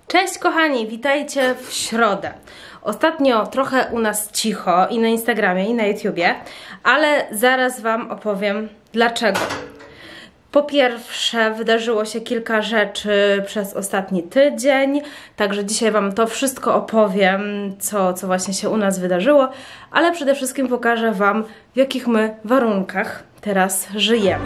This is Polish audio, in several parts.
Cześć kochani, witajcie w środę. Ostatnio trochę u nas cicho i na Instagramie, i na YouTubie, ale zaraz Wam opowiem dlaczego. Po pierwsze, wydarzyło się kilka rzeczy przez ostatni tydzień, także dzisiaj Wam to wszystko opowiem, co właśnie się u nas wydarzyło, ale przede wszystkim pokażę Wam, w jakich my warunkach teraz żyjemy.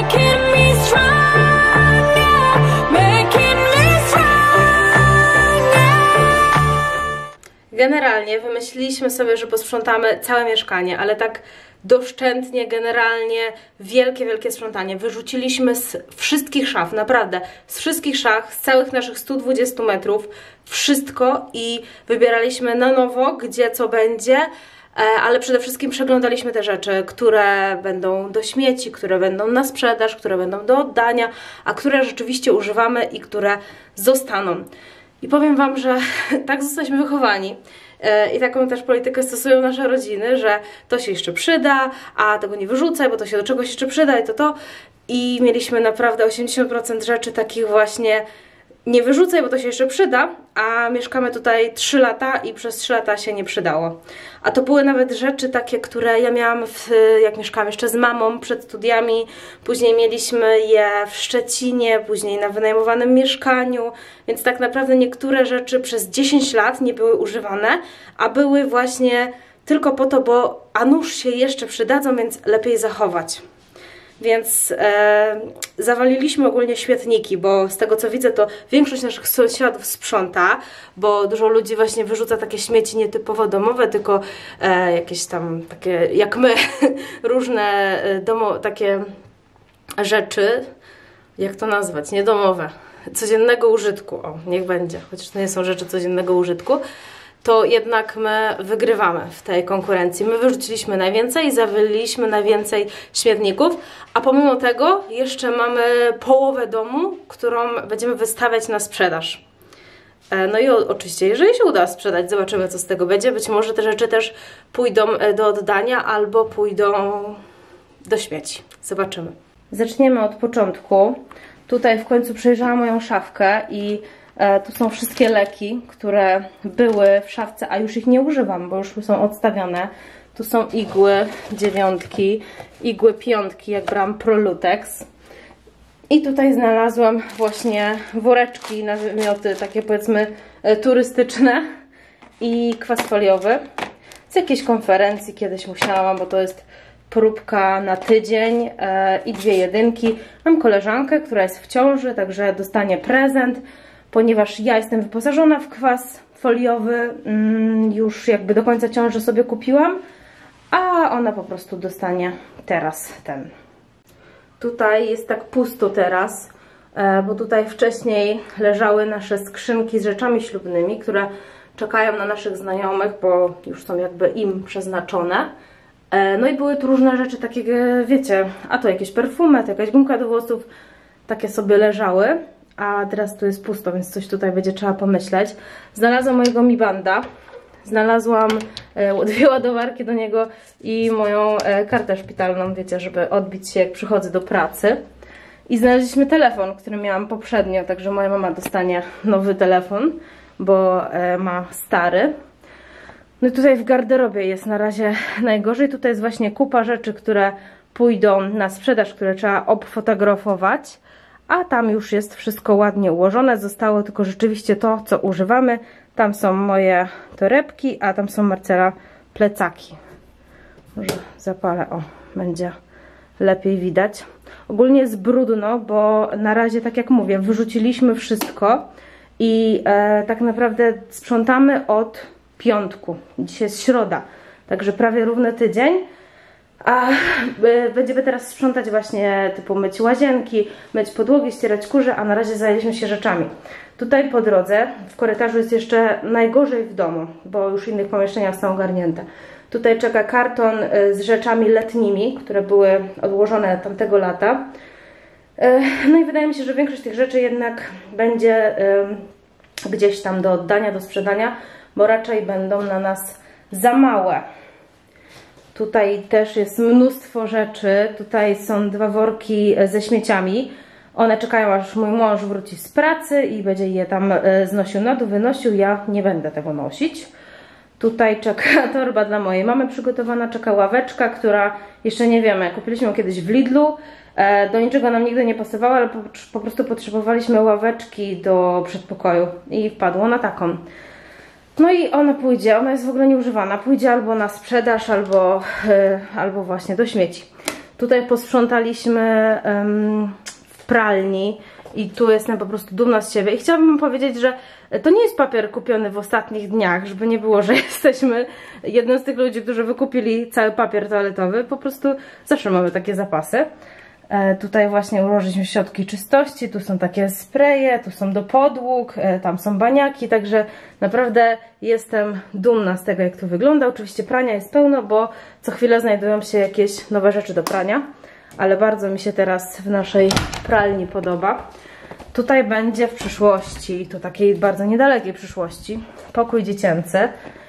Generalnie wymyśliliśmy sobie, że posprzątamy całe mieszkanie, ale tak doszczętnie, generalnie wielkie sprzątanie. Wyrzuciliśmy z wszystkich szaf, naprawdę, z wszystkich szaf, z całych naszych 120 metrów, wszystko i wybieraliśmy na nowo, gdzie co będzie, ale przede wszystkim przeglądaliśmy te rzeczy, które będą do śmieci, które będą na sprzedaż, które będą do oddania, a które rzeczywiście używamy i które zostaną. I powiem Wam, że tak zostaliśmy wychowani i taką też politykę stosują nasze rodziny, że to się jeszcze przyda, a tego nie wyrzucaj, bo to się do czegoś jeszcze przyda i to. I mieliśmy naprawdę 80% rzeczy takich właśnie nie wyrzucaj, bo to się jeszcze przyda, a mieszkamy tutaj 3 lata i przez 3 lata się nie przydało. A to były nawet rzeczy takie, które ja miałam, jak mieszkałam jeszcze z mamą przed studiami, później mieliśmy je w Szczecinie, później na wynajmowanym mieszkaniu, więc tak naprawdę niektóre rzeczy przez 10 lat nie były używane, a były właśnie tylko po to, bo a nuż się jeszcze przydadzą, więc lepiej zachować. Więc zawaliliśmy ogólnie śmietniki, bo z tego co widzę, to większość naszych sąsiadów sprząta, bo dużo ludzi właśnie wyrzuca takie śmieci nietypowo domowe, tylko jakieś tam takie jak my, różne takie rzeczy, jak to nazwać, niedomowe, codziennego użytku, o niech będzie, chociaż to nie są rzeczy codziennego użytku, to jednak my wygrywamy w tej konkurencji. My wyrzuciliśmy najwięcej, zawyliliśmy najwięcej śmietników, a pomimo tego jeszcze mamy połowę domu, którą będziemy wystawiać na sprzedaż. No i oczywiście, jeżeli się uda sprzedać, zobaczymy co z tego będzie. Być może te rzeczy też pójdą do oddania albo pójdą do śmieci. Zobaczymy. Zaczniemy od początku. Tutaj w końcu przejrzałam moją szafkę i tu są wszystkie leki, które były w szafce, a już ich nie używam, bo już są odstawione. Tu są igły 9, igły 5, jak brałam Prolutex. I tutaj znalazłam właśnie woreczki na wymioty, takie powiedzmy turystyczne i kwas foliowy. Z jakiejś konferencji kiedyś musiałam, bo to jest próbka na tydzień i 2 jedynki. Mam koleżankę, która jest w ciąży, także dostanie prezent. Ponieważ ja jestem wyposażona w kwas foliowy, już jakby do końca ciąży sobie kupiłam, a ona po prostu dostanie teraz ten. Tutaj jest tak pusto teraz, bo tutaj wcześniej leżały nasze skrzynki z rzeczami ślubnymi, które czekają na naszych znajomych, bo już są jakby im przeznaczone. No i były tu różne rzeczy takie, wiecie, a to jakieś perfumy, to jakaś gumka do włosów, takie sobie leżały. A teraz tu jest pusto, więc coś tutaj będzie trzeba pomyśleć. Znalazłam mojego Mi Banda, znalazłam 2 ładowarki do niego i moją kartę szpitalną, wiecie, żeby odbić się jak przychodzę do pracy. I znaleźliśmy telefon, który miałam poprzednio, także moja mama dostanie nowy telefon, bo ma stary. No i tutaj w garderobie jest na razie najgorzej. Tutaj jest właśnie kupa rzeczy, które pójdą na sprzedaż, które trzeba obfotografować. A tam już jest wszystko ładnie ułożone, zostało tylko rzeczywiście to, co używamy. Tam są moje torebki, a tam są Marcela plecaki. Może zapalę, o, będzie lepiej widać. Ogólnie jest brudno, bo na razie, tak jak mówię, wyrzuciliśmy wszystko i tak naprawdę sprzątamy od piątku. Dzisiaj jest środa, także prawie równy tydzień. A będziemy teraz sprzątać właśnie, typu myć łazienki, myć podłogi, ścierać kurze, a na razie zajęliśmy się rzeczami. Tutaj po drodze, w korytarzu jest jeszcze najgorzej w domu, bo już w innych pomieszczeniach są ogarnięte. Tutaj czeka karton z rzeczami letnimi, które były odłożone tamtego lata. No i wydaje mi się, że większość tych rzeczy jednak będzie gdzieś tam do oddania, do sprzedania, bo raczej będą na nas za małe. Tutaj też jest mnóstwo rzeczy. Tutaj są 2 worki ze śmieciami. One czekają, aż mój mąż wróci z pracy i będzie je tam znosił na dół, wynosił. Ja nie będę tego nosić. Tutaj czeka torba dla mojej mamy przygotowana, czeka ławeczka, która jeszcze nie wiemy, kupiliśmy ją kiedyś w Lidlu. Do niczego nam nigdy nie pasowała, ale po prostu potrzebowaliśmy ławeczki do przedpokoju i wpadło na taką. No i ona pójdzie, ona jest w ogóle nieużywana, pójdzie albo na sprzedaż, albo właśnie do śmieci. Tutaj posprzątaliśmy w pralni i tu jestem po prostu dumna z siebie. I chciałabym powiedzieć, że to nie jest papier kupiony w ostatnich dniach, żeby nie było, że jesteśmy jednym z tych ludzi, którzy wykupili cały papier toaletowy. Po prostu zawsze mamy takie zapasy. Tutaj właśnie ułożyliśmy środki czystości, tu są takie spreje, tu są do podłóg, tam są baniaki, także naprawdę jestem dumna z tego, jak to wygląda. Oczywiście prania jest pełno, bo co chwilę znajdują się jakieś nowe rzeczy do prania, ale bardzo mi się teraz w naszej pralni podoba. Tutaj będzie w przyszłości, to takiej bardzo niedalekiej przyszłości, pokój dziecięcy.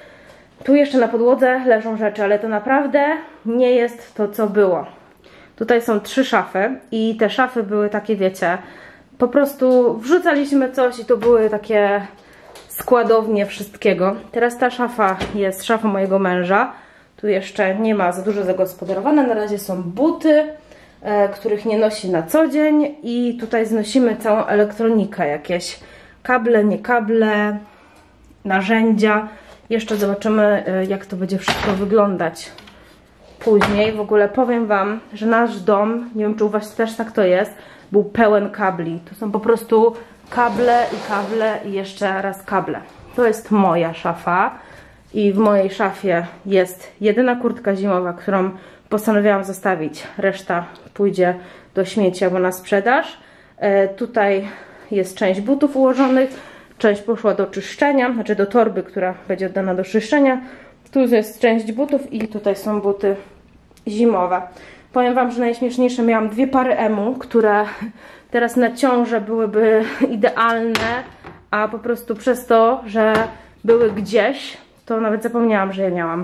Tu jeszcze na podłodze leżą rzeczy, ale to naprawdę nie jest to, co było. Tutaj są 3 szafy i te szafy były takie, wiecie, po prostu wrzucaliśmy coś i to były takie składownie wszystkiego. Teraz ta szafa jest szafą mojego męża. Tu jeszcze nie ma za dużo zagospodarowane. Na razie są buty, których nie nosi na co dzień i tutaj znosimy całą elektronikę, jakieś kable, nie kable, narzędzia. Jeszcze zobaczymy, jak to będzie wszystko wyglądać później. W ogóle powiem wam, że nasz dom, nie wiem czy u was też tak to jest, był pełen kabli. To są po prostu kable i jeszcze raz kable. To jest moja szafa i w mojej szafie jest jedyna kurtka zimowa, którą postanowiłam zostawić. Reszta pójdzie do śmieci albo na sprzedaż. Tutaj jest część butów ułożonych, część poszła do czyszczenia, znaczy do torby, która będzie oddana do czyszczenia. Tu jest część butów i tutaj są buty zimowe. Powiem wam, że najśmieszniejsze, miałam 2 pary emu, które teraz na ciążę byłyby idealne, a po prostu przez to, że były gdzieś, to nawet zapomniałam, że je miałam.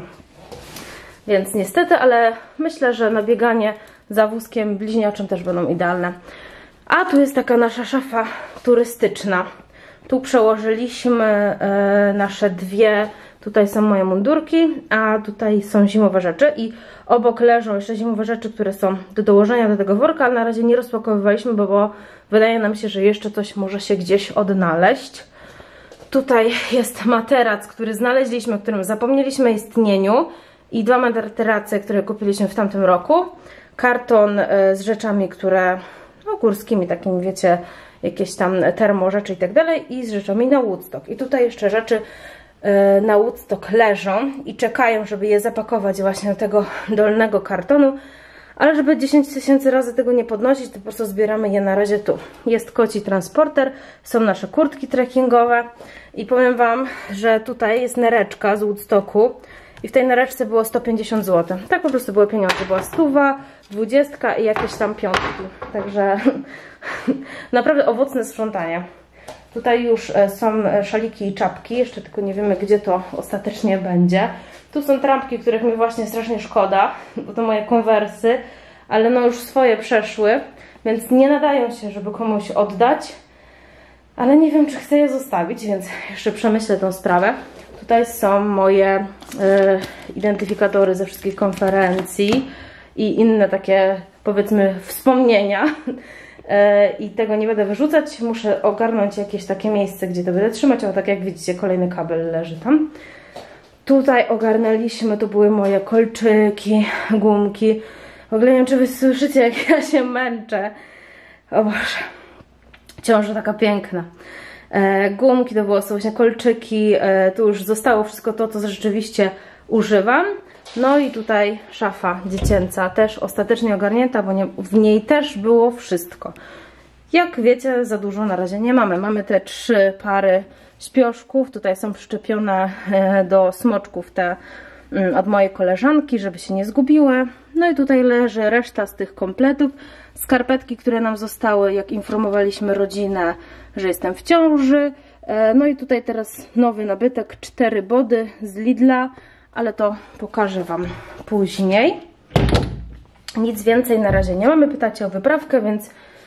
Więc niestety, ale myślę, że na bieganie za wózkiem bliźniaczym też będą idealne. A tu jest taka nasza szafa turystyczna. Tu przełożyliśmy nasze 2, tutaj są moje mundurki, a tutaj są zimowe rzeczy i obok leżą jeszcze zimowe rzeczy, które są do dołożenia do tego worka, ale na razie nie rozpakowywaliśmy, bo wydaje nam się, że jeszcze coś może się gdzieś odnaleźć. Tutaj jest materac, który znaleźliśmy, o którym zapomnieliśmy o istnieniu i 2 materace, które kupiliśmy w tamtym roku. Karton z rzeczami, które, no górskimi takimi, wiecie, jakieś tam termo rzeczy i tak dalej i z rzeczami na Woodstock. I tutaj jeszcze rzeczy na Woodstock leżą i czekają, żeby je zapakować właśnie do tego dolnego kartonu, ale żeby 10 000 razy tego nie podnosić, to po prostu zbieramy je na razie tu. Jest koci transporter, są nasze kurtki trekkingowe i powiem wam, że tutaj jest nereczka z Woodstocku i w tej nereczce było 150 zł. Tak po prostu były pieniądze, była 100, 20 i jakieś tam piątki, także naprawdę owocne sprzątanie. Tutaj już są szaliki i czapki, jeszcze tylko nie wiemy, gdzie to ostatecznie będzie. Tu są trampki, których mi właśnie strasznie szkoda, bo to moje konwersy, ale no już swoje przeszły, więc nie nadają się, żeby komuś oddać. Ale nie wiem, czy chcę je zostawić, więc jeszcze przemyślę tą sprawę. Tutaj są moje identyfikatory ze wszystkich konferencji i inne takie, powiedzmy, wspomnienia. I tego nie będę wyrzucać, muszę ogarnąć jakieś takie miejsce, gdzie to będę trzymać, o tak jak widzicie, kolejny kabel leży tam. Tutaj ogarnęliśmy, to były moje kolczyki, gumki. W ogóle nie wiem, czy wy słyszycie, jak ja się męczę. O Boże, ciąża taka piękna. Gumki to było właśnie kolczyki, tu już zostało wszystko to, co rzeczywiście używam. No i tutaj szafa dziecięca, też ostatecznie ogarnięta, bo w niej też było wszystko. Jak wiecie, za dużo na razie nie mamy. Mamy te 3 pary śpioszków, tutaj są przyczepione do smoczków te od mojej koleżanki, żeby się nie zgubiły. No i tutaj leży reszta z tych kompletów. Skarpetki, które nam zostały, jak informowaliśmy rodzinę, że jestem w ciąży. No i tutaj teraz nowy nabytek, 4 body z Lidla, ale to pokażę wam później. Nic więcej na razie nie mamy. Pytacie o wyprawkę, więc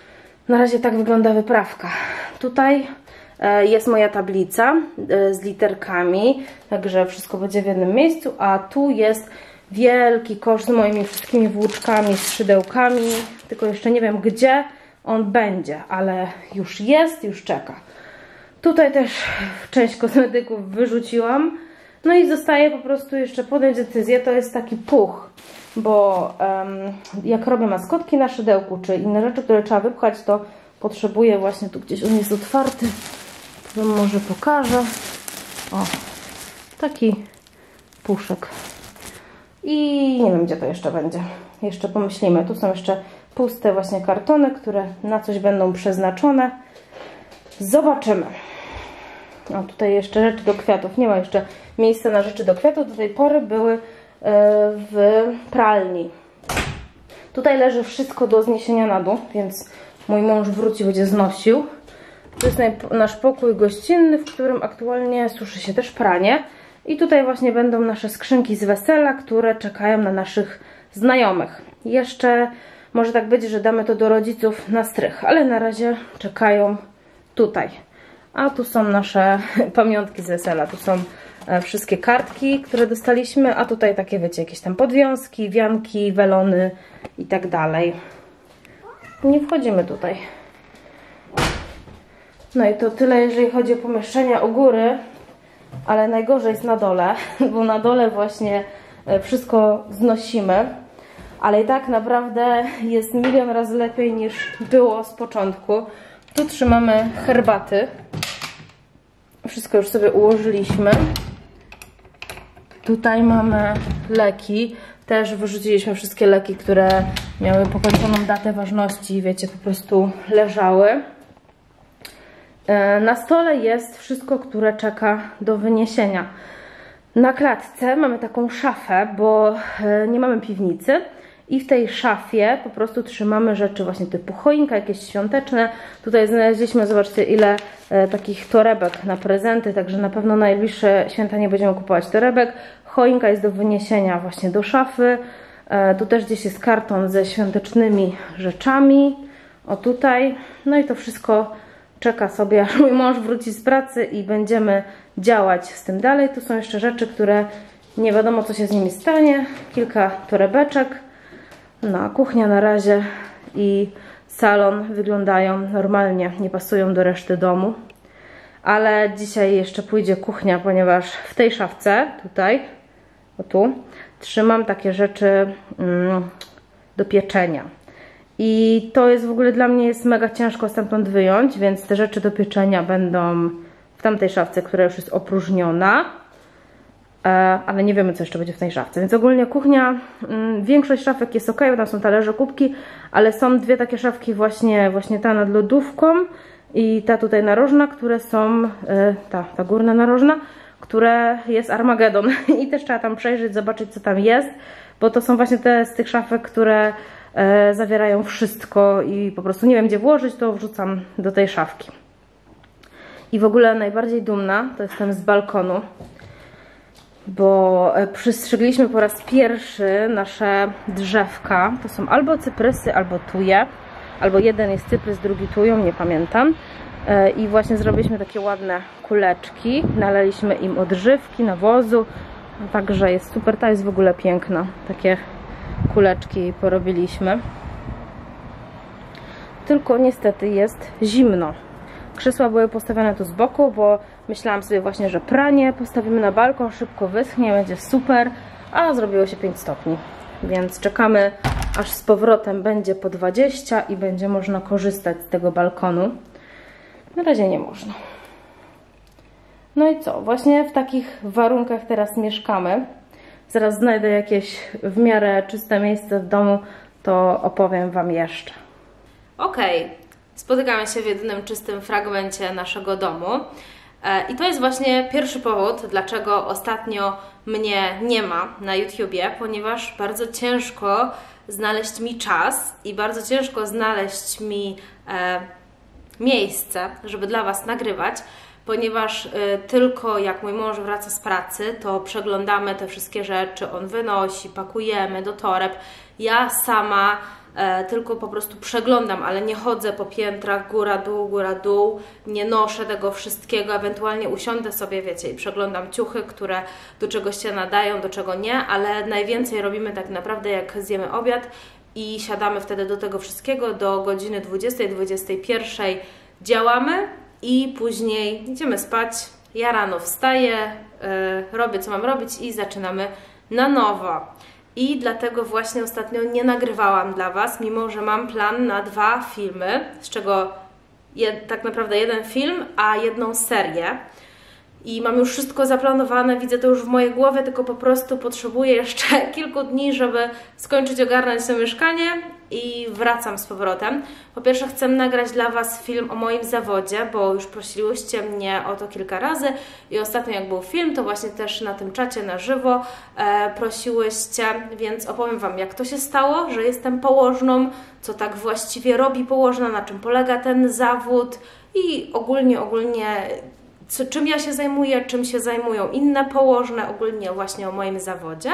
Na razie tak wygląda wyprawka. Tutaj jest moja tablica z literkami, także wszystko będzie w jednym miejscu, a tu jest wielki kosz z moimi wszystkimi włóczkami, z szydełkami, tylko jeszcze nie wiem gdzie on będzie, ale już jest, już czeka. Tutaj też część kosmetyków wyrzuciłam, no i zostaje po prostu jeszcze podjąć decyzję, to jest taki puch, bo jak robię maskotki na szydełku, czy inne rzeczy, które trzeba wypchać, to potrzebuję właśnie, tu gdzieś on jest otwarty, to wam może pokażę, o, taki puszek. I nie wiem gdzie to jeszcze będzie, jeszcze pomyślimy, tu są jeszcze puste właśnie kartony, które na coś będą przeznaczone, zobaczymy. O, tutaj jeszcze rzeczy do kwiatów, nie ma jeszcze miejsca na rzeczy do kwiatów, do tej pory były w pralni. Tutaj leży wszystko do zniesienia na dół, więc mój mąż wróci, będzie znosił. To jest nasz pokój gościnny, w którym aktualnie suszy się też pranie. I tutaj właśnie będą nasze skrzynki z wesela, które czekają na naszych znajomych. Jeszcze może tak być, że damy to do rodziców na strych, ale na razie czekają tutaj. A tu są nasze pamiątki z wesela, tu są wszystkie kartki, które dostaliśmy, a tutaj takie, wiecie, jakieś tam podwiązki, wianki, welony i tak dalej. Nie wchodzimy tutaj. No i to tyle, jeżeli chodzi o pomieszczenia u góry, ale najgorzej jest na dole, bo na dole właśnie wszystko znosimy, ale i tak naprawdę jest milion razy lepiej niż było z początku. Tu trzymamy herbaty. Wszystko już sobie ułożyliśmy. Tutaj mamy leki. Też wyrzuciliśmy wszystkie leki, które miały pokończoną datę ważności. Wiecie, po prostu leżały. Na stole jest wszystko, które czeka do wyniesienia. Na klatce mamy taką szafę, bo nie mamy piwnicy. I w tej szafie po prostu trzymamy rzeczy właśnie typu choinka, jakieś świąteczne. Tutaj znaleźliśmy, zobaczcie, ile takich torebek na prezenty, także na pewno na najbliższe święta nie będziemy kupować torebek. Choinka jest do wyniesienia właśnie do szafy. Tu też gdzieś jest karton ze świątecznymi rzeczami. O tutaj. No i to wszystko czeka sobie, aż mój mąż wróci z pracy i będziemy działać z tym dalej. Tu są jeszcze rzeczy, które nie wiadomo, co się z nimi stanie. Kilka torebeczek. No, a kuchnia na razie i salon wyglądają normalnie, nie pasują do reszty domu. Ale dzisiaj jeszcze pójdzie kuchnia, ponieważ w tej szafce, tutaj, o tu, trzymam takie rzeczy do pieczenia. I to jest w ogóle dla mnie jest mega ciężko stamtąd wyjąć, więc te rzeczy do pieczenia będą w tamtej szafce, która już jest opróżniona. Ale nie wiemy, co jeszcze będzie w tej szafce. Więc ogólnie kuchnia, większość szafek jest ok, bo tam są talerze, kubki, ale są dwie takie szafki, właśnie ta nad lodówką i ta tutaj narożna, które są, ta górna narożna, które jest Armagedon. I też trzeba tam przejrzeć, zobaczyć, co tam jest, bo to są właśnie te z tych szafek, które zawierają wszystko i po prostu nie wiem, gdzie włożyć, to wrzucam do tej szafki. I w ogóle najbardziej dumna to jestem z balkonu, bo przystrzygliśmy po raz pierwszy nasze drzewka. To są albo cyprysy, albo tuje. Albo jeden jest cyprys, drugi tują, nie pamiętam. I właśnie zrobiliśmy takie ładne kuleczki. Nalaliśmy im odżywki, nawozu. Także jest super, ta jest w ogóle piękna. Takie kuleczki porobiliśmy. Tylko niestety jest zimno. Krzesła były postawione tu z boku, bo myślałam sobie właśnie, że pranie postawimy na balkon, szybko wyschnie, będzie super, a zrobiło się 5 stopni. Więc czekamy, aż z powrotem będzie po 20 i będzie można korzystać z tego balkonu. Na razie nie można. No i co? Właśnie w takich warunkach teraz mieszkamy. Zaraz znajdę jakieś w miarę czyste miejsce w domu, to opowiem Wam jeszcze. Okej. Spotykamy się w jedynym czystym fragmencie naszego domu i to jest właśnie pierwszy powód, dlaczego ostatnio mnie nie ma na YouTubie, ponieważ bardzo ciężko znaleźć mi czas i bardzo ciężko znaleźć mi miejsce, żeby dla Was nagrywać, ponieważ tylko jak mój mąż wraca z pracy, to przeglądamy te wszystkie rzeczy, on wynosi, pakujemy do toreb. Ja sama tylko po prostu przeglądam, ale nie chodzę po piętrach góra, dół, nie noszę tego wszystkiego, ewentualnie usiądę sobie, wiecie, i przeglądam ciuchy, które do czegoś się nadają, do czego nie, ale najwięcej robimy tak naprawdę jak zjemy obiad i siadamy wtedy do tego wszystkiego, do godziny 20, 21 działamy i później idziemy spać, ja rano wstaję, robię co mam robić i zaczynamy na nowo. I dlatego właśnie ostatnio nie nagrywałam dla Was, mimo że mam plan na 2 filmy, z czego tak naprawdę 1 film, a 1 serię. I mam już wszystko zaplanowane, widzę to już w mojej głowie, tylko po prostu potrzebuję jeszcze kilku dni, żeby skończyć ogarnąć to mieszkanie i wracam z powrotem. Po pierwsze chcę nagrać dla Was film o moim zawodzie, bo już prosiłyście mnie o to kilka razy i ostatnio jak był film, to właśnie też na tym czacie na żywo prosiłyście, więc opowiem Wam, jak to się stało, że jestem położną, co tak właściwie robi położna, na czym polega ten zawód i ogólnie czym ja się zajmuję, czym się zajmują inne położne, ogólnie właśnie o moim zawodzie.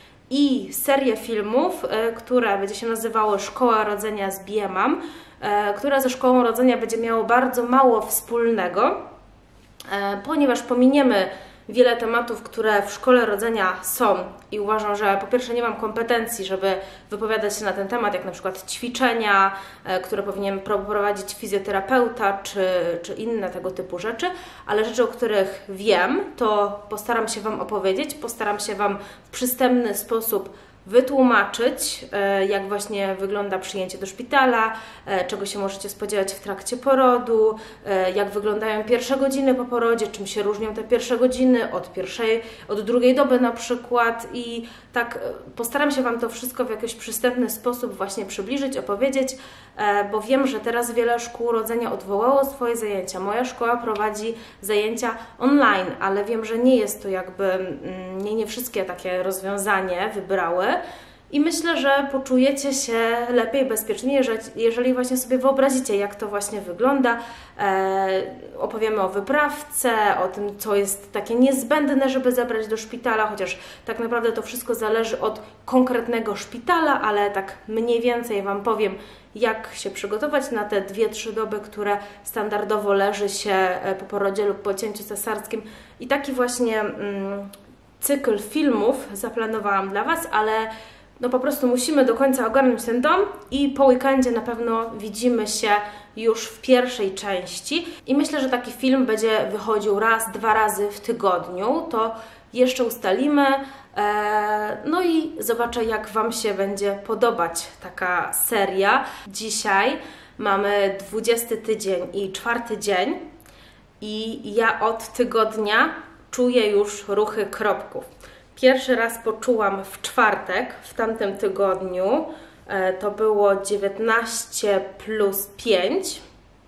I serię filmów, które będzie się nazywało Szkoła Rodzenia z BMAM, która ze Szkołą Rodzenia będzie miało bardzo mało wspólnego, ponieważ pominiemy wiele tematów, które w Szkole Rodzenia są i uważam, że po pierwsze nie mam kompetencji, żeby wypowiadać się na ten temat, jak na przykład ćwiczenia, które powinien prowadzić fizjoterapeuta, czy inne tego typu rzeczy, ale rzeczy, o których wiem, to postaram się Wam opowiedzieć, postaram się Wam w przystępny sposób wytłumaczyć, jak właśnie wygląda przyjęcie do szpitala, czego się możecie spodziewać w trakcie porodu, jak wyglądają pierwsze godziny po porodzie, czym się różnią te pierwsze godziny od drugiej doby na przykład i tak postaram się Wam to wszystko w jakiś przystępny sposób właśnie przybliżyć, opowiedzieć, bo wiem, że teraz wiele szkół rodzenia odwołało swoje zajęcia. Moja szkoła prowadzi zajęcia online, ale wiem, że nie jest to jakby, nie wszystkie takie rozwiązanie wybrały. I myślę, że poczujecie się lepiej, bezpieczniej, jeżeli właśnie sobie wyobrazicie, jak to właśnie wygląda. Opowiemy o wyprawce, o tym, co jest takie niezbędne, żeby zabrać do szpitala, chociaż tak naprawdę to wszystko zależy od konkretnego szpitala, ale tak mniej więcej Wam powiem, jak się przygotować na te 2-3 doby, które standardowo leży się po porodzie lub po cięciu cesarskim. I taki właśnie cykl filmów zaplanowałam dla Was, ale no po prostu musimy do końca ogarnąć ten dom i po weekendzie na pewno widzimy się już w pierwszej części. I myślę, że taki film będzie wychodził 1-2 razy w tygodniu. To jeszcze ustalimy. No i zobaczę, jak Wam się będzie podobać taka seria. Dzisiaj mamy 20 tydzień i 4 dzień i ja od tygodnia czuję już ruchy kropków. Pierwszy raz poczułam w czwartek, w tamtym tygodniu, to było 19 plus 5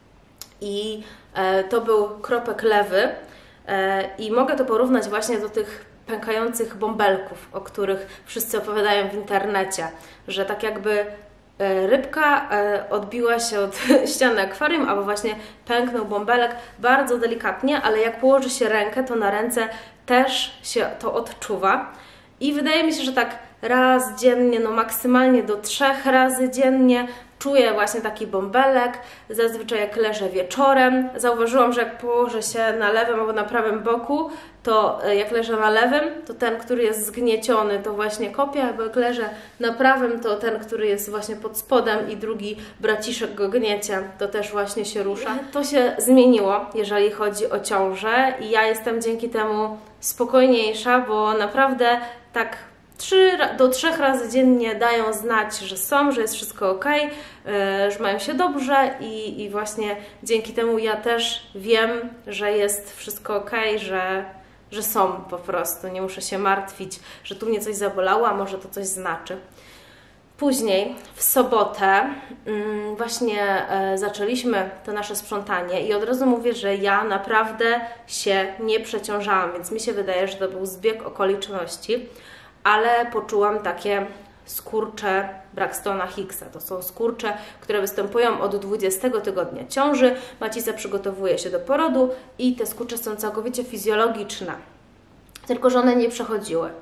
i to był kropek lewy i mogę to porównać właśnie do tych pękających bąbelków, o których wszyscy opowiadają w internecie, że tak jakby rybka odbiła się od ściany akwarium, albo właśnie pęknął bąbelek bardzo delikatnie, ale jak położy się rękę, to na ręce też się to odczuwa. I wydaje mi się, że tak raz dziennie, no maksymalnie do 3 razy dziennie czuję właśnie taki bąbelek. Zazwyczaj jak leżę wieczorem, zauważyłam, że jak położę się na lewym albo na prawym boku, to jak leżę na lewym, to ten, który jest zgnieciony, to właśnie kopie, albo jak leżę na prawym, to ten, który jest właśnie pod spodem i drugi braciszek go gniecie, to też właśnie się rusza. To się zmieniło, jeżeli chodzi o ciążę i ja jestem dzięki temu spokojniejsza, bo naprawdę tak 3 razy dziennie dają znać, że są, że jest wszystko ok, że mają się dobrze i właśnie dzięki temu ja też wiem, że jest wszystko ok, że są po prostu, nie muszę się martwić, że tu mnie coś zabolało, a może to coś znaczy. Później w sobotę właśnie zaczęliśmy to nasze sprzątanie i od razu mówię, że ja naprawdę się nie przeciążałam, więc mi się wydaje, że to był zbieg okoliczności, ale poczułam takie skurcze Braxtona Hicksa. To są skurcze, które występują od 20 tygodnia ciąży. Macica przygotowuje się do porodu i te skurcze są całkowicie fizjologiczne, tylko że one nie przechodziły.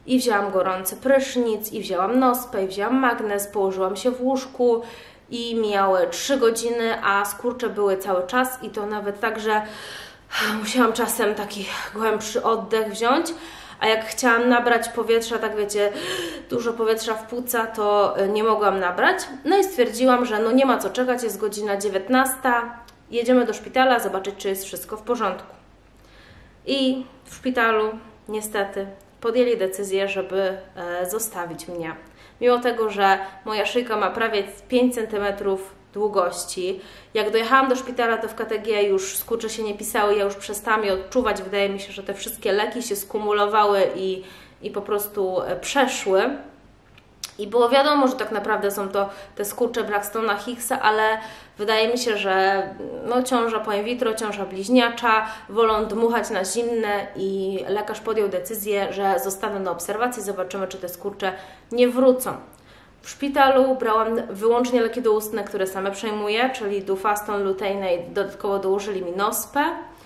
i wzięłam gorący prysznic, i wzięłam nospę, i wzięłam magnez, położyłam się w łóżku i mijały 3 godziny, a skurcze były cały czas i to nawet tak, że musiałam czasem taki głębszy oddech wziąć, a jak chciałam nabrać powietrza, tak wiecie, dużo powietrza w płuca, to nie mogłam nabrać. No i stwierdziłam, że no nie ma co czekać, jest godzina 19, jedziemy do szpitala zobaczyć, czy jest wszystko w porządku. I w szpitalu niestety podjęli decyzję, żeby zostawić mnie. Mimo tego, że moja szyjka ma prawie 5 cm długości. Jak dojechałam do szpitala, to w KTG już skurcze się nie pisały, ja już przestałam je odczuwać. Wydaje mi się, że te wszystkie leki się skumulowały i po prostu przeszły. I było wiadomo, że tak naprawdę są to te skurcze Braxtona Hicksa, ale wydaje mi się, że no, ciąża po in vitro, ciąża bliźniacza, wolą dmuchać na zimne i lekarz podjął decyzję, że zostanę na obserwacji, zobaczymy, czy te skurcze nie wrócą. W szpitalu brałam wyłącznie leki doustne, które same przejmuję, czyli Dufaston, Luteinate, dodatkowo dołożyli mi nospę.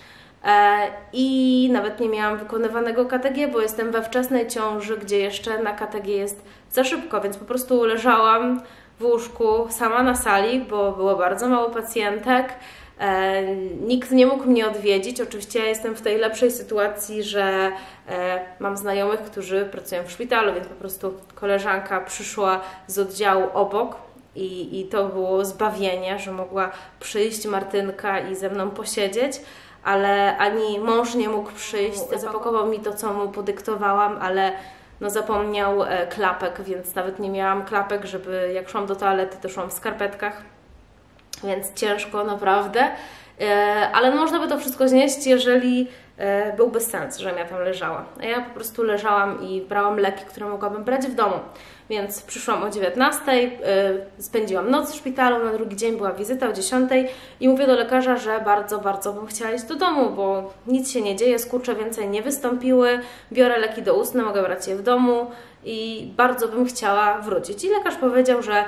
I nawet nie miałam wykonywanego KTG, bo jestem we wczesnej ciąży, gdzie jeszcze na KTG jest za szybko, więc po prostu leżałam w łóżku sama na sali, bo było bardzo mało pacjentek. Nikt nie mógł mnie odwiedzić. Oczywiście ja jestem w tej lepszej sytuacji, że mam znajomych, którzy pracują w szpitalu, więc po prostu koleżanka przyszła z oddziału obok i to było zbawienie, że mogła przyjść Martynka i ze mną posiedzieć. Ale ani mąż nie mógł przyjść, zapakował mi to, co mu podyktowałam, ale no zapomniał klapek, więc nawet nie miałam klapek, żeby jak szłam do toalety, to szłam w skarpetkach, więc ciężko naprawdę, ale no można by to wszystko znieść, jeżeli byłby sens, żebym ja tam leżała. A ja po prostu leżałam i brałam leki, które mogłabym brać w domu. Więc przyszłam o 19, spędziłam noc w szpitalu, na drugi dzień była wizyta o 10 i mówię do lekarza, że bardzo, bardzo bym chciała iść do domu, bo nic się nie dzieje, skurcze więcej nie wystąpiły, biorę leki doustne, mogę brać je w domu i bardzo bym chciała wrócić. I lekarz powiedział, że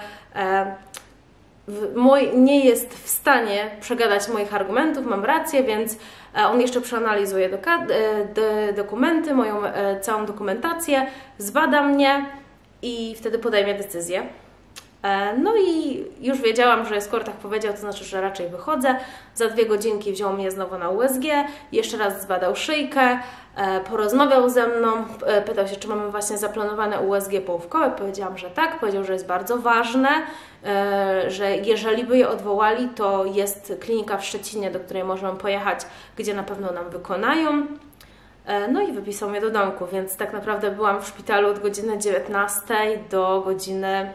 nie jest w stanie przegadać moich argumentów, mam rację, więc on jeszcze przeanalizuje dokumenty, moją całą dokumentację, zbada mnie i wtedy podejmie decyzję. No i już wiedziałam, że skoro tak powiedział, to znaczy, że raczej wychodzę. Za 2 godzinki wziął mnie znowu na USG, jeszcze raz zbadał szyjkę, porozmawiał ze mną, pytał się, czy mamy właśnie zaplanowane USG połówkowe. Powiedziałam, że tak. Powiedział, że jest bardzo ważne, że jeżeli by je odwołali, to jest klinika w Szczecinie, do której możemy pojechać, gdzie na pewno nam wykonają. No i wypisał mnie do domku, więc tak naprawdę byłam w szpitalu od godziny 19 do godziny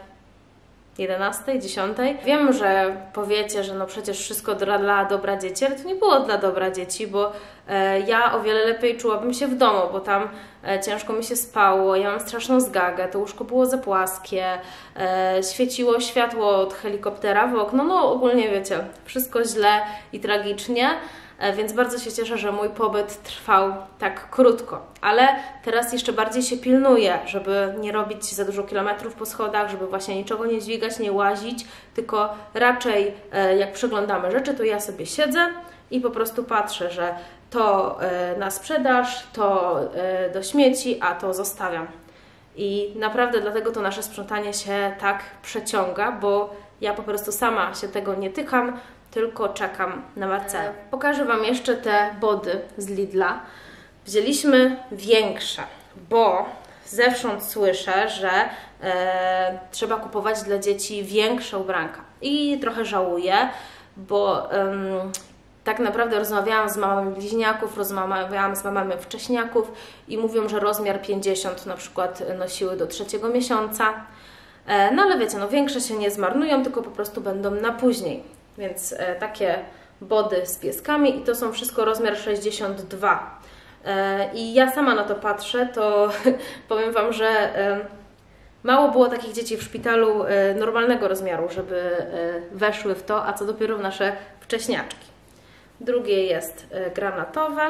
11, 10. Wiem, że powiecie, że no przecież wszystko dla dobra dzieci, ale to nie było dla dobra dzieci, bo ja o wiele lepiej czułabym się w domu, bo tam ciężko mi się spało, ja mam straszną zgagę, to łóżko było za płaskie, świeciło światło od helikoptera w okno, no ogólnie wiecie, wszystko źle i tragicznie. Więc bardzo się cieszę, że mój pobyt trwał tak krótko. Ale teraz jeszcze bardziej się pilnuję, żeby nie robić za dużo kilometrów po schodach, żeby właśnie niczego nie dźwigać, nie łazić, tylko raczej jak przeglądamy rzeczy, to ja sobie siedzę i po prostu patrzę, że to na sprzedaż, to do śmieci, a to zostawiam. I naprawdę dlatego to nasze sprzątanie się tak przeciąga, bo ja po prostu sama się tego nie tykam, tylko czekam na Marcelę. Pokażę Wam jeszcze te body z Lidla. Wzięliśmy większe, bo zewsząd słyszę, że trzeba kupować dla dzieci większe ubranka. I trochę żałuję, bo tak naprawdę rozmawiałam z mamami bliźniaków, rozmawiałam z mamami wcześniaków i mówią, że rozmiar 50 na przykład nosiły do 3. miesiąca. No ale wiecie, no większe się nie zmarnują, tylko po prostu będą na później. Więc takie body z pieskami i to są wszystko rozmiar 62. I ja sama na to patrzę, to powiem Wam, że mało było takich dzieci w szpitalu normalnego rozmiaru, żeby weszły w to, a co dopiero w nasze wcześniaczki. Drugie jest granatowe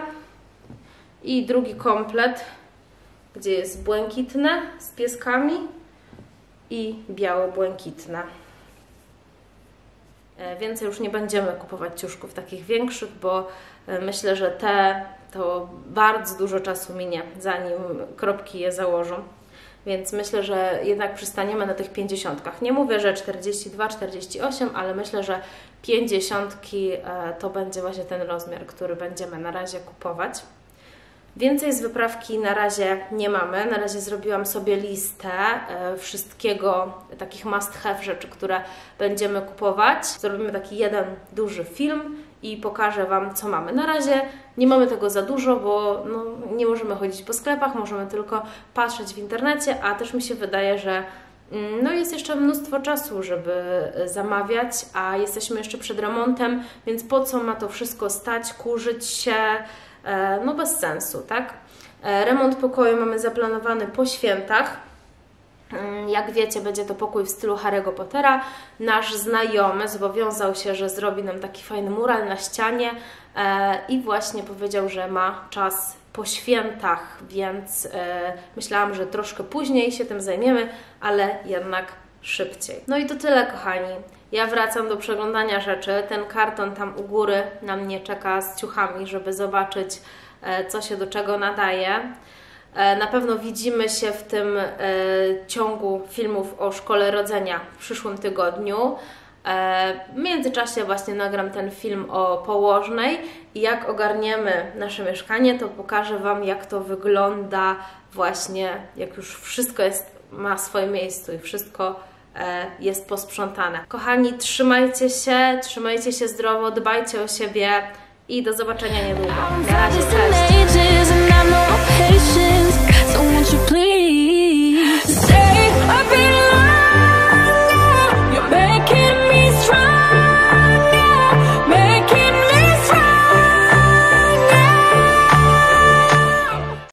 i drugi komplet, gdzie jest błękitne z pieskami i biało-błękitne. Więcej już nie będziemy kupować ciuszków takich większych, bo myślę, że to bardzo dużo czasu minie, zanim kropki je założą. Więc myślę, że jednak przystaniemy na tych 50. Nie mówię, że 42, 48, ale myślę, że 50 to będzie właśnie ten rozmiar, który będziemy na razie kupować. Więcej z wyprawki na razie nie mamy. Na razie zrobiłam sobie listę wszystkiego, takich must have rzeczy, które będziemy kupować. Zrobimy taki jeden duży film i pokażę Wam, co mamy. Na razie nie mamy tego za dużo, bo nie możemy chodzić po sklepach, możemy tylko patrzeć w internecie, a też mi się wydaje, że jest jeszcze mnóstwo czasu, żeby zamawiać, a jesteśmy jeszcze przed remontem, więc po co ma to wszystko stać, kurzyć się, bez sensu, tak? Remont pokoju mamy zaplanowany po świętach. Jak wiecie, będzie to pokój w stylu Harry'ego Pottera. Nasz znajomy zobowiązał się, że zrobi nam taki fajny mural na ścianie i właśnie powiedział, że ma czas po świętach, więc myślałam, że troszkę później się tym zajmiemy, ale jednak szybciej. No i to tyle, kochani. Ja wracam do przeglądania rzeczy. Ten karton tam u góry na mnie czeka z ciuchami, żeby zobaczyć, co się do czego nadaje. Na pewno widzimy się w tym ciągu filmów o szkole rodzenia w przyszłym tygodniu. W międzyczasie właśnie nagram ten film o położnej i jak ogarniemy nasze mieszkanie, to pokażę Wam, jak to wygląda właśnie, jak już wszystko ma swoje miejsce i wszystko jest posprzątane. Kochani, trzymajcie się zdrowo, dbajcie o siebie i do zobaczenia niedługo. Na razie, cześć!